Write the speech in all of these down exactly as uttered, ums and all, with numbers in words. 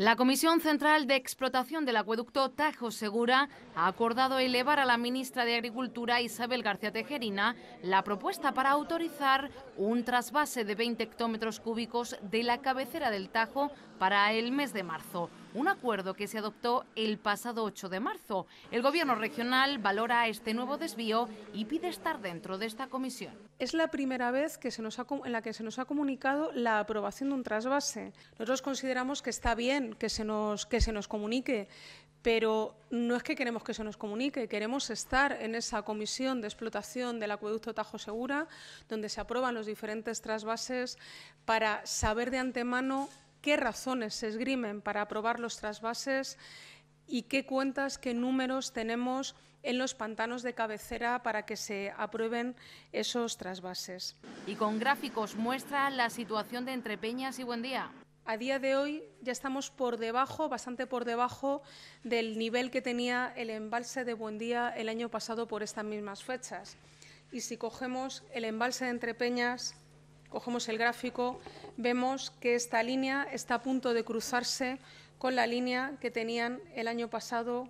La Comisión Central de Explotación del Acueducto Tajo Segura ha acordado elevar a la ministra de Agricultura, Isabel García Tejerina, la propuesta para autorizar un trasvase de veinte hectómetros cúbicos de la cabecera del Tajo para el mes de marzo. Un acuerdo que se adoptó el pasado ocho de marzo. El Gobierno regional valora este nuevo desvío y pide estar dentro de esta comisión. Es la primera vez que se nos ha, en la que se nos ha comunicado la aprobación de un trasvase. Nosotros consideramos que está bien que se nos, que se nos comunique, pero no es que queremos que se nos comunique, queremos estar en esa comisión de explotación del acueducto Tajo Segura, donde se aprueban los diferentes trasvases, para saber de antemano qué razones se esgrimen para aprobar los trasvases y qué cuentas, qué números tenemos en los pantanos de cabecera para que se aprueben esos trasvases. Y con gráficos muestra la situación de Entrepeñas y Buendía. A día de hoy ya estamos por debajo, bastante por debajo del nivel que tenía el embalse de Buendía el año pasado por estas mismas fechas. Y si cogemos el embalse de Entrepeñas, cogemos el gráfico, vemos que esta línea está a punto de cruzarse con la línea que tenían el año pasado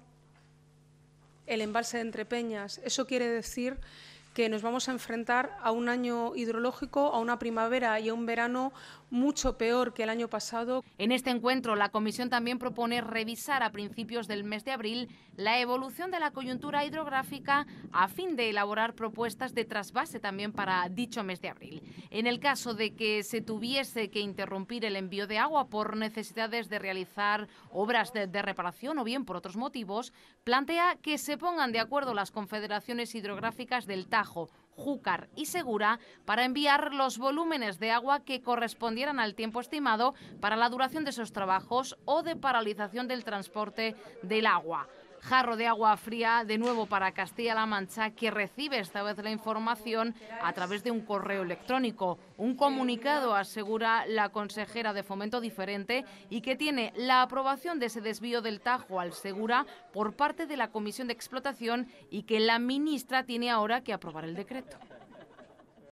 el embalse de Entrepeñas. Eso quiere decir que nos vamos a enfrentar a un año hidrológico, a una primavera y a un verano mucho peor que el año pasado. En este encuentro, la Comisión también propone revisar a principios del mes de abril la evolución de la coyuntura hidrográfica a fin de elaborar propuestas de trasvase también para dicho mes de abril. En el caso de que se tuviese que interrumpir el envío de agua por necesidades de realizar obras de, de reparación o bien por otros motivos, plantea que se pongan de acuerdo las confederaciones hidrográficas del Tajo, Júcar y Segura para enviar los volúmenes de agua que correspondieran al tiempo estimado para la duración de esos trabajos o de paralización del transporte del agua. Jarro de agua fría de nuevo para Castilla-La Mancha, que recibe esta vez la información a través de un correo electrónico. Un comunicado, asegura la consejera de Fomento Diferente, y que tiene la aprobación de ese desvío del Tajo al Segura por parte de la Comisión de Explotación y que la ministra tiene ahora que aprobar el decreto.